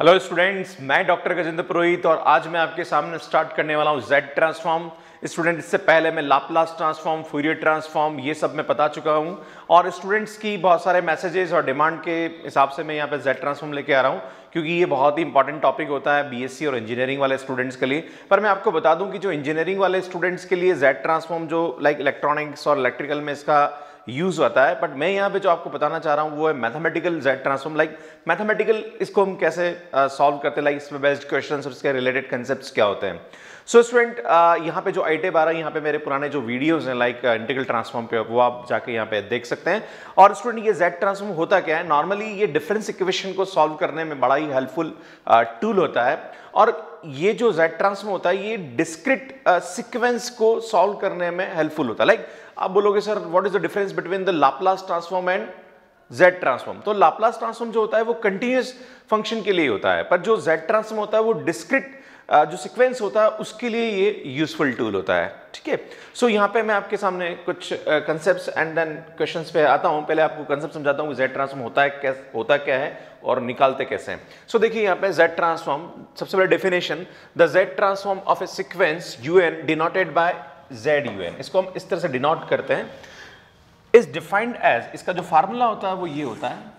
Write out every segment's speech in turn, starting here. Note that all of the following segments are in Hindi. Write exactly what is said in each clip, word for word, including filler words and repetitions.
हेलो स्टूडेंट्स, मैं डॉक्टर गजेंद्र पुरोहित और आज मैं आपके सामने स्टार्ट करने वाला हूं जेड ट्रांसफॉर्म। स्टूडेंट, इससे पहले मैं लाप्लास ट्रांसफॉर्म, फूरियर ट्रांसफॉर्म ये सब मैं बता चुका हूं और स्टूडेंट्स की बहुत सारे मैसेजेस और डिमांड के हिसाब से मैं यहां पे जेड ट्रांसफॉर्म लेके आ रहा हूं, क्योंकि ये बहुत ही इंपॉर्टेंट टॉपिक होता है बीएससी और इंजीनियरिंग वाले स्टूडेंट्स के लिए। पर मैं आपको बता दूं कि जो इंजीनियरिंग वाले स्टूडेंट्स के लिए जेड ट्रांसफॉर्म जो लाइक इलेक्ट्रॉनिक्स और इलेक्ट्रिकल में इसका यूज होता है, बट मैं यहाँ पे जो आपको बताना चाह रहा हूँ वो है mathematical Z transform. Like mathematical इसको हम कैसे सॉल्व uh, करते हैं, लाइक इस पे बेस्ड क्वेश्चंस और इसके रिलेटेड कंसेप्ट्स क्या होते हैं। सो स्टूडेंट, यहाँ पे जो आईटेब आ रहा है, यहाँ पे मेरे पुराने जो वीडियोस हैं लाइक इंटीग्रल ट्रांसफॉर्म पे, वो आप जाके यहाँ पे देख सकते हैं। और स्टूडेंट, ये जेड ट्रांसफॉर्म होता क्या है? नॉर्मली ये डिफरेंस इक्वेशन को सॉल्व करने में बड़ा ही हेल्पफुल टूल होता है और ये जो जेड ट्रांसफॉर्म होता है ये डिस्क्रिट सीक्वेंस को सॉल्व करने में हेल्पफुल होता है। लाइक आप बोलोगे sir what is the difference between the Laplace transform and Z transform? तो लाप्लास ट्रांसफॉर्म जो होता है वो कंटिन्यूअस फंक्शन के लिए होता है, पर जो जेड ट्रांसफॉर्म होता है वो डिस्क्रिट जो सीक्वेंस होता है उसके लिए ये यूजफुल टूल होता है। ठीक है, सो यहाँ पे मैं आपके सामने कुछ कंसेप्ट्स एंड देन क्वेश्चंस पे आता हूँ। पहले आपको कंसेप्ट समझाता हूँ कि जेड ट्रांसफॉर्म होता है क्या होता क्या है और निकालते कैसे हैं। सो so, देखिए यहाँ पे जेड ट्रांसफॉर्म, सबसे पहले definition, the Z transform of a sequence u n denoted by Z u n, इसको हम इस तरह से डिनोट करते हैं, इज डिफाइंड एज, इसका जो फार्मूला होता है वो ये होता है,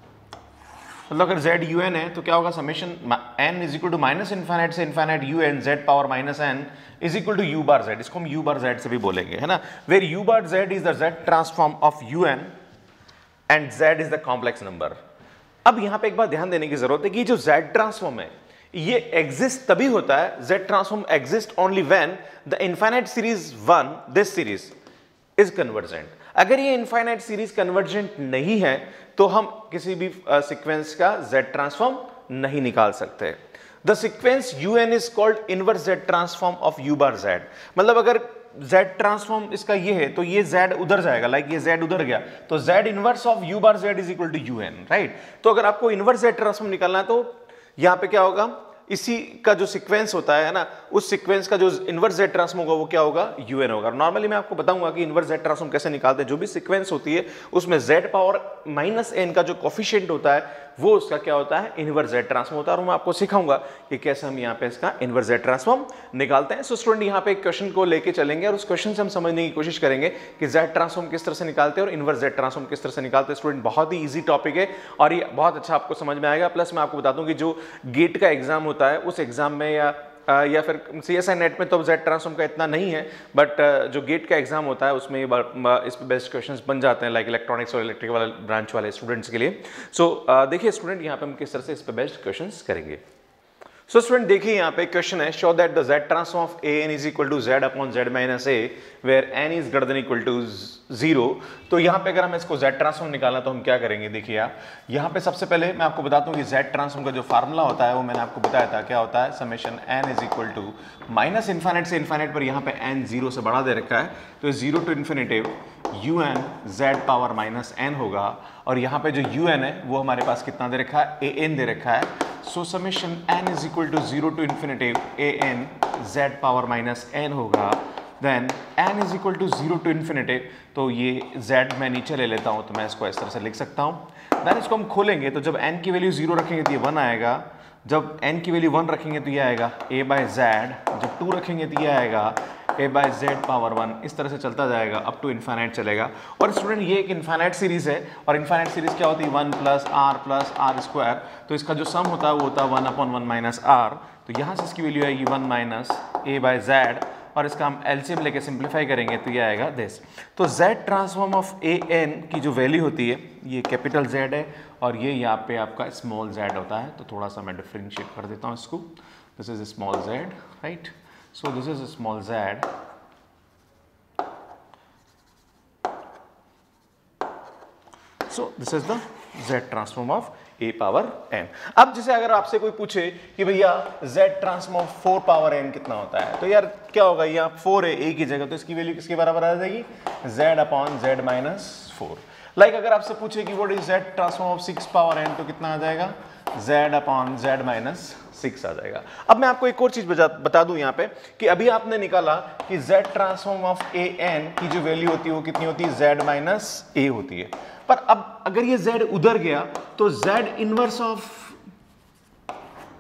मतलब अगर जेड यू एन है तो क्या होगा, summation n is equal to minus infinite से infinite u n z power minus n is equal to u bar z, इसको हम यू बार जेड से भी बोलेंगे, है ना, where u bar z is the Z transform of u n and z is the complex number. अब यहां पे एक बात ध्यान देने की जरूरत है कि जो जेड ट्रांसफॉर्म है ये एग्जिस्ट तभी होता है, Z transform exist only when the infinite series one, this series is convergent. अगर ये इनफाइनाइट सीरीज कन्वर्जेंट नहीं है तो हम किसी भी सीक्वेंस uh, का जेड ट्रांसफॉर्म नहीं निकाल सकते। The sequence un is called inverse Z transform of u bar z, मतलब अगर z ट्रांसफॉर्म इसका ये है तो ये z उधर जाएगा, लाइक ये z उधर गया तो z inverse of u bar z is equal to un, right. तो अगर आपको इनवर्स z ट्रांसफॉर्म निकालना है तो यहां पे क्या होगा, इसी का जो सीक्वेंस होता है ना, उस सीक्वेंस का जो इनवर्स जेड ट्रांसफॉर्म होगा वो क्या होगा, यूएन होगा। नॉर्मली मैं आपको बताऊंगा कि इनवर्स जेड ट्रांसफॉर्म कैसे निकालते हैं। जो भी सीक्वेंस होती है उसमें जेड पावर माइनस एन का जो कोफिशिएंट होता है वो उसका क्या होता है, इनवर्स जेड ट्रांसफॉर्म होता है, और मैं आपको सिखाऊंगा कि कैसे हम यहाँ पे इसका इनवर्स जेड ट्रांसफॉर्म निकालते हैं। सो स्टूडेंट, यहाँ पे एक क्वेश्चन को लेके चलेंगे और उस क्वेश्चन से हम समझने की कोशिश करेंगे कि जेड ट्रांसफॉर्म किस तरह से निकालते हैं और इनवर्स जेड ट्रांसफॉर्म किस तरह से निकालते हैं। स्टूडेंट, बहुत ही ईजी टॉपिक है और ये बहुत अच्छा आपको समझ में आएगा। प्लस मैं आपको बता दूं कि जो गेट का एग्जाम होता है उस एग्जाम में या या फिर सीएसआई नेट में तो जेड ट्रांसफॉर्म का इतना नहीं है, बट जो गेट का एग्जाम होता है उसमें इस पे बेस्ट क्वेश्चंस बन जाते हैं, लाइक इलेक्ट्रॉनिक्स और इलेक्ट्रिकल वाले ब्रांच वाले स्टूडेंट्स के लिए। सो so, देखिए स्टूडेंट, यहाँ पे हम किस तरह से इस पे बेस्ट क्वेश्चंस करेंगे। सो स्टूडेंट, देखिए यहाँ पे क्वेश्चन है, show that the Z transform of a n is equal to z upon z minus a where n is greater than equal to zero. तो यहाँ पे अगर हम इसको जेड ट्रांसफॉर्म निकालना तो हम क्या करेंगे, देखिए आप यहाँ पे सबसे पहले मैं आपको बताता हूँ कि जेड ट्रांसफॉर्म का जो फार्मूला होता है वो मैंने आपको बताया था, क्या होता है, summation n is equal to minus infinite से इन्फाइनाइट पर यहाँ पे एन जीरो से बढ़ा दे रखा है तो zero to infinitive u n z power minus n होगा, और यहाँ पे जो यू एन है वो हमारे पास कितना दे रखा है, ए एन दे रखा है। So summation n is equal to zero to infinitive a n z power minus n होगा, then n is equal to zero to infinity, तो ये z मैं नीचे ले लेता हूँ तो मैं इसको इस तरह से लिख सकता हूँ। देन इसको हम खोलेंगे तो जब n की वैल्यू जीरो रखेंगे तो ये वन आएगा, जब n की वैल्यू वन रखेंगे तो ये आएगा a बाय जेड, जब टू रखेंगे तो ये आएगा a by z power one, इस तरह से चलता जाएगा अप टू इन्फाइनाइट चलेगा। और स्टूडेंट, ये एक इन्फाइनाइट सीरीज है और इन्फाइनाइट सीरीज क्या होती है, one plus r plus r square, तो इसका जो सम होता है वो होता है one upon one minus r, तो यहाँ से इसकी वैल्यू आएगी one minus a by z, और इसका हम एलसीएम लेके सिंप्लीफाई करेंगे तो ये आएगा दिस। तो z transform of a n की जो वैल्यू होती है ये कैपिटल Z है और ये यहाँ पे आपका स्मॉल z होता है, तो थोड़ा सा मैं डिफरेंशिएट कर देता हूँ इसको, this is small z, right. So this is small z, so this is the z transform of a power n। अब जैसे अगर आपसे कोई पूछे कि भैया z transform of four power n कितना होता है, तो यार क्या होगा, यहाँ फोर है a की जगह तो इसकी वैल्यू किसके बराबर आ जाएगी, z upon z minus four. Like अगर आपसे पूछे कि what is z transform of six power n तो कितना आ जाएगा, z upon z minus six आ जाएगा। अब मैं आपको एक और चीज बता दूं यहाँ पे कि अभी आपने निकाला कि z transform of a n की जो वैल्यू होती है वो कितनी होती है, z माइनस ए होती है। पर अब अगर ये z उधर गया तो z inverse of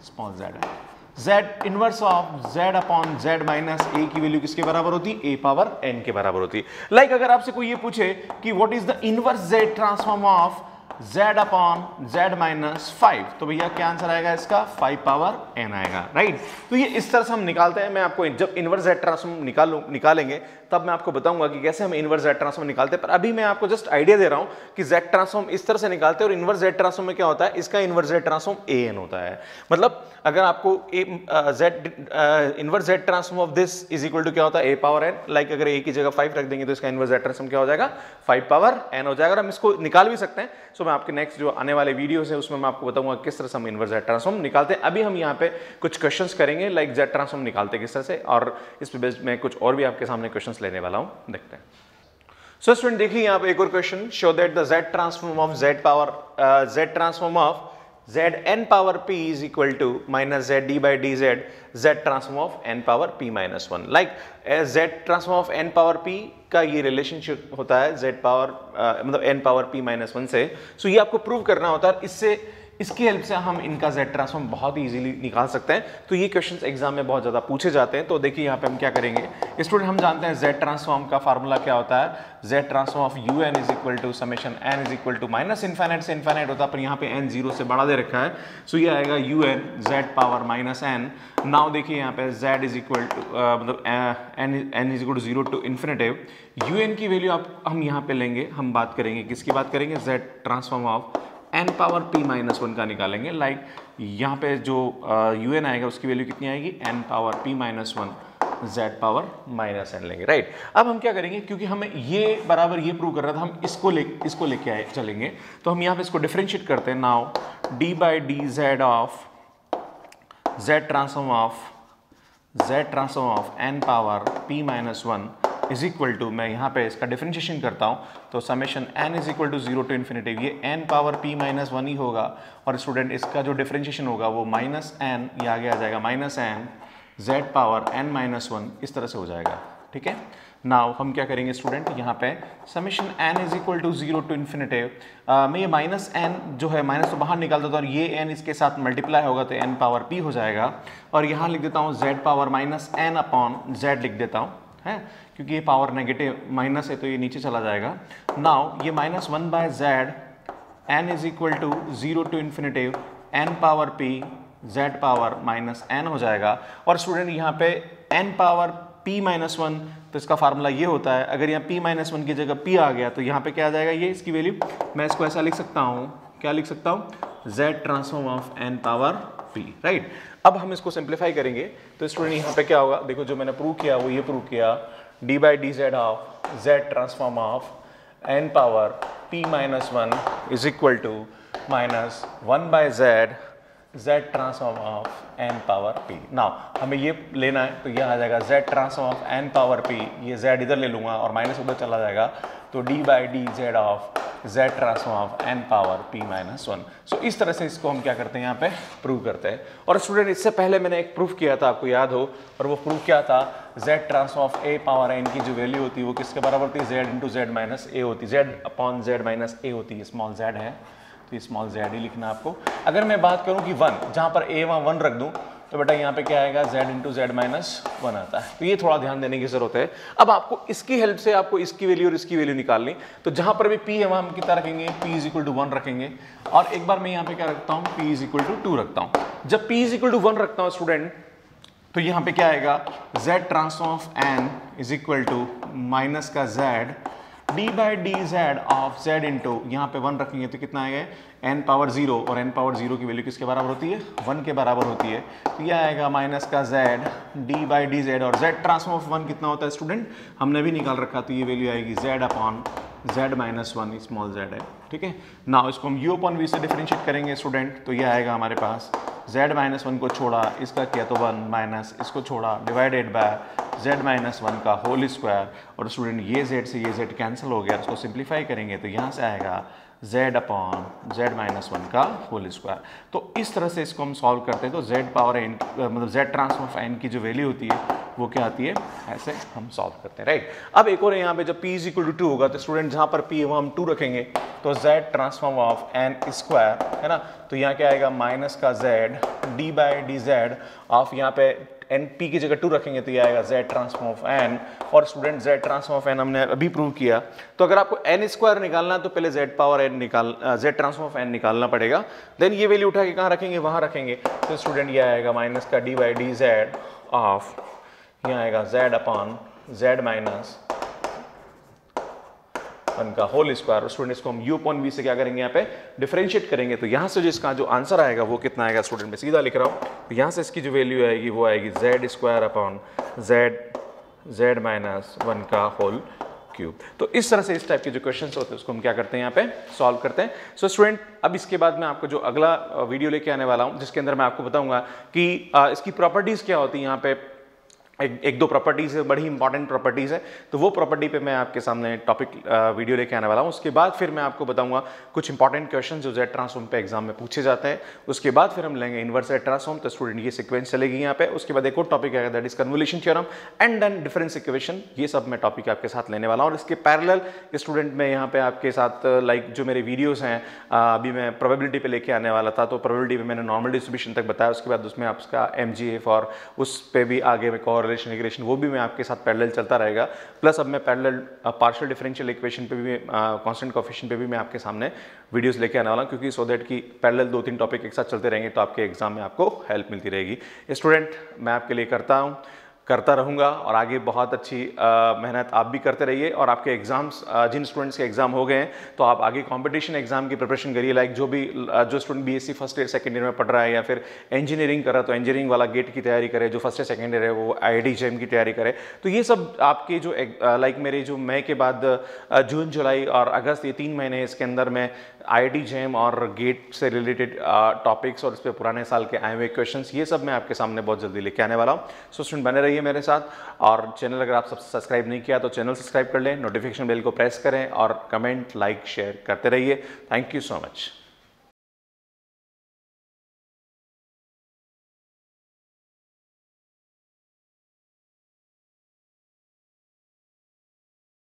small z है। z inverse of z upon z minus a की वैल्यू किसके बराबर होती है? a पावर n के बराबर होती है। लाइक like अगर आपसे कोई ये पूछे कि what is the inverse z transform of z upon z minus five, तो भैया क्या आंसर आएगा इसका? फाइव पावर n आएगा, राइट। तो ये इस तरह से हम निकालते हैं। मैं आपको जब इनवर्स z ट्रांसफॉर्म निकालूं निकालेंगे तब मैं आपको बताऊंगा कि कैसे हम इनवर्स z ट्रांसफॉर्म निकालते हैं, पर अभी मैं आपको जस्ट आइडिया दे रहा हूं कि z ट्रांसफॉर्म इस तरह से निकालते हैं। और इनवर्स z ट्रांसफॉर्म में क्या होता है? इसका इनवर्स z ट्रांसफॉर्म an होता है। मतलब अगर आपको z inverse z transform of this is equal to क्या होता है? a power n। लाइक अगर a की जगह फाइव रख देंगे तो इसका इनवर्स z ट्रांसफॉर्म क्या हो जाएगा? फाइव पावर n हो जाएगा। और हम इसको निकाल भी सकते हैं। सो मैं आपके नेक्स्ट जो आने वाले वीडियोस है उसमें मैं आपको बताऊंगा किस तरह से हम इनवर्स z ट्रांसफॉर्म निकालते हैं। अभी हम यहाँ पे कुछ क्वेश्चंस करेंगे लाइक z ट्रांसफॉर्म निकालते किस तरह से, और इस पे बेस्ड मैं कुछ और भी आपके सामने क्वेश्चंस लेने वाला हूँ, देखते हैं। सो स्टूडेंट देखिए यहाँ पे एक और question, show that the z transform of z power z transform of z n power p is equal to minus z d by dz z transform of n power p minus one. Like z transform of n power p का ये रिलेशनशिप होता है z पावर uh, मतलब n power p minus one से। सो so ये आपको प्रूव करना होता है। इससे इसकी हेल्प से हम इनका z ट्रांसफॉर्म बहुत ही इजीली निकाल सकते हैं। तो ये क्वेश्चंस एग्जाम में बहुत ज़्यादा पूछे जाते हैं। तो देखिए यहाँ पे हम क्या करेंगे स्टूडेंट, हम जानते हैं z ट्रांसफॉर्म का फार्मूला क्या होता है? z transform of u n is equal to summation n is equal to minus infinite से इन्फाइनाइट होता है, पर यहाँ पे n जीरो से बड़ा दे रखा है। सो ये आएगा u n z power minus n। Now देखिए यहाँ पे z इज इक्वल टू मतलब n n is equal to zero to infinitive. U n की वैल्यू आप हम यहाँ पे लेंगे, हम बात करेंगे किसकी बात करेंगे? z transform of n power p minus one का निकालेंगे। लाइक यहाँ पे जो यू एन आएगा उसकी वैल्यू कितनी आएगी? n power p minus one z power minus n लेंगे, राइट। अब हम क्या करेंगे, क्योंकि हमें ये बराबर ये प्रूव कर रहा था, हम इसको ले इसको लेके आए चलेंगे। तो हम यहाँ पे इसको डिफरेंशिएट करते हैं। Now d by d z of z transform of z transform of n power p minus one is equal to, मैं यहाँ पे इसका डिफरेंशिएशन करता हूँ तो summation n is equal to zero to infinity, ये n power p minus one ही होगा। और स्टूडेंट इसका जो डिफरेंशिएशन होगा वो माइनस n, ये आगे आ जाएगा minus n z power n minus one, इस तरह से हो जाएगा, ठीक है। नाउ हम क्या करेंगे स्टूडेंट, यहाँ पे summation n is equal to zero to infinity, मैं ये माइनस n जो है माइनस तो बाहर निकाल देता हूँ और ये n इसके साथ मल्टीप्लाई होगा तो n पावर p हो जाएगा। और यहाँ लिख देता हूँ z power minus n upon z लिख देता हूँ, है, क्योंकि ये पावर नेगेटिव माइनस है तो ये नीचे चला जाएगा। नाउ ये minus one by z n is equal to zero to infinitive n power p z power minus n हो जाएगा। और स्टूडेंट यहाँ पे n power p minus one, तो इसका फार्मूला ये होता है, अगर यहाँ p माइनस वन की जगह p आ गया तो यहाँ पे क्या आ जाएगा? ये इसकी वैल्यू, मैं इसको ऐसा लिख सकता हूँ, क्या लिख सकता हूँ? z transform of n power p, right. अब हम इसको सिंप्लीफाई करेंगे तो स्टूडेंट यहाँ पे क्या होगा, देखो जो मैंने प्रूव किया वो ये प्रूव किया, d by d z of z transform of n power p minus one is equal to minus one by z z transform of n power p। Now हमें ये लेना है तो ये आ जाएगा z transform of n power p, ये z इधर ले लूँगा और माइनस उधर चला जाएगा तो d by d z of z transform of n power p minus one. So इस तरह से इसको हम क्या करते हैं यहाँ पे प्रूव करते हैं। और स्टूडेंट इससे पहले मैंने एक प्रूफ किया था, आपको याद हो, और वो प्रूफ क्या था? z transform of a power n की जो वैल्यू होती है वो किसके बराबर होती है? z into z minus a होती है, z upon z minus a होती है। स्मॉल z है तो ये स्मॉल z ही लिखना आपको। अगर मैं बात करूँ कि वन, जहाँ पर a वहाँ वन रख दूँ तो बेटा यहाँ पे क्या आएगा? z into z minus one आता है। तो ये थोड़ा ध्यान देने की जरूरत है। अब आपको इसकी हेल्प से आपको इसकी वैल्यू और इसकी वैल्यू निकालनी, तो जहाँ पर भी p है वहाँ हम कितना रखेंगे? p is equal to one रखेंगे। और एक बार मैं यहाँ पे क्या रखता हूँ? p is equal to two रखता हूँ। जब p is equal to one रखता हूँ स्टूडेंट तो यहाँ पे क्या आएगा? z transform of n is equal to minus का z d by d z of z into, यहाँ पे वन रखेंगे तो कितना आएगा? n पावर जीरो, और n पावर जीरो की वैल्यू किसके बराबर होती है? वन के बराबर होती है। तो यह आएगा माइनस का z d by d z, और z ट्रांसफॉर्म ऑफ वन कितना होता है स्टूडेंट? हमने भी निकाल रखा, तो ये वैल्यू आएगी z upon z minus one, small z है, ठीक है। नाउ इसको हम u अपॉन v से डिफरेंशिएट करेंगे स्टूडेंट, तो ये आएगा हमारे पास z माइनस वन को छोड़ा, इसका किया तो वन, माइनस इसको छोड़ा, divided by z minus one का होल स्क्वायर। और स्टूडेंट ये z से ये z कैंसिल हो गया, इसको सिंप्लीफाई करेंगे तो यहाँ से आएगा z upon z minus one का होल स्क्वायर। तो इस तरह से इसको हम सॉल्व करते हैं तो z पावर n मतलब z ट्रांसफॉर्म ऑफ n की जो वैल्यू होती है वो क्या आती है, ऐसे हम सॉल्व करते हैं, राइट। अब एक और यहाँ पे जब p is equal to two होगा तो स्टूडेंट जहाँ पर p है वहाँ हम टू रखेंगे तो z transform of n square है ना, तो यहाँ क्या आएगा माइनस का z d by d z of यहाँ पे एन पी की जगह टू रखेंगे तो ये आएगा z ट्रांसफॉर्म ऑफ n। और student z transform of n हमने अभी प्रूव किया, तो अगर आपको n स्क्वायर निकालना है तो पहले z पावर n निकाल z ट्रांसफॉर्म ऑफ n निकालना पड़ेगा, देन ये वैल्यू उठा के कहाँ रखेंगे, वहाँ रखेंगे, तो स्टूडेंट ये आएगा माइनस का d by d z of यहाँ आएगा z upon z minus one का होल स्क्वायर। स्टूडेंट इसको हम u अपॉन v से क्या करेंगे, यहाँ पे डिफरेंशिएट करेंगे, तो यहाँ से जो इसका जो आंसर आएगा वो कितना आएगा, स्टूडेंट मैं सीधा लिख रहा हूँ, तो यहाँ से इसकी जो वैल्यू आएगी वो आएगी z square upon z z minus one का होल क्यूब। तो इस तरह से इस टाइप के जो क्वेश्चंस होते हैं उसको हम क्या करते हैं, यहाँ पे सॉल्व करते हैं। सो so, स्टूडेंट अब इसके बाद मैं आपको जो अगला वीडियो लेके आने वाला हूँ जिसके अंदर मैं आपको बताऊंगा कि इसकी प्रॉपर्टीज क्या होती है, यहाँ पे एक, एक दो प्रॉपर्टीज है, बड़ी इंपॉर्टेंट प्रॉपर्टीज है, तो वो प्रॉपर्टी पे मैं आपके सामने टॉपिक वीडियो लेके आने वाला हूँ। उसके बाद फिर मैं आपको बताऊंगा कुछ इंपॉर्टेंट क्वेश्चन जो जेड ट्रांसफॉर्म पे एग्जाम में पूछे जाते हैं। उसके बाद फिर हम लेंगे इनवर्स जेड ट्रांसफॉर्म, तो स्टूडेंट ये सीक्वेंस चलेगी यहाँ पे। उसके बाद एक और टॉपिक आएगा that is convolution theorem and then difference equation, ये सब मैं टॉपिक आपके साथ लेने वाला हूँ। और इसके पैरेलल स्टूडेंट मैं यहाँ पे आपके साथ लाइक जो मेरे वीडियोज हैं अभी मैं प्रोबेबिलिटी पे लेके आने वाला था, तो प्रोबेबिलिटी पे मैंने नॉर्मल डिस्ट्रीब्यूशन तक बताया, उसके बाद उसमें आपका एम जी एफ और उस पर भी आगे में कोरिलेशन रिग्रेशन वो भी मैं आपके साथ पैरेलल चलता रहेगा। प्लस अब मैं पैरेलल पार्शियल डिफरेंशियल इक्वेशन पे भी कांस्टेंट कोएफिशिएंट पे भी मैं आपके सामने वीडियोस लेके आने वाला हूं, क्योंकि सो दैट कि पैरेलल दो तीन टॉपिक एक साथ चलते रहेंगे तो आपके एग्जाम में आपको हेल्प मिलती रहेगी। स्टूडेंट मैं आपके लिए करता हूं करता रहूँगा और आगे बहुत अच्छी मेहनत आप भी करते रहिए। और आपके एग्जाम्स जिन स्टूडेंट्स के एग्जाम हो गए हैं तो आप आगे कंपटीशन एग्जाम की प्रिपरेशन करिए, लाइक जो भी जो student BSc first year second year में पढ़ रहा है या फिर इंजीनियरिंग कर रहा है तो इंजीनियरिंग वाला गेट की तैयारी करे, जो फर्स्ट ईयर सेकंड ईयर है वो आईआईटी जेईई की तैयारी करे। तो ये सब आपके जो लाइक मेरे जो मई के बाद जून जुलाई और अगस्त ये तीन महीने इसके अंदर में आईआईटी जेईई और गेट से रिलेटेड टॉपिक्स और इस पर पुराने साल के आए हुए क्वेश्चंस ये सब मैं आपके सामने बहुत जल्दी लेके आने वाला हूँ। सो स्टूडेंट बने रहिए मेरे साथ, और चैनल अगर आप सब सब्सक्राइब नहीं किया तो चैनल सब्सक्राइब कर लें, नोटिफिकेशन बेल को प्रेस करें और कमेंट लाइक शेयर करते रहिए। Thank you so much.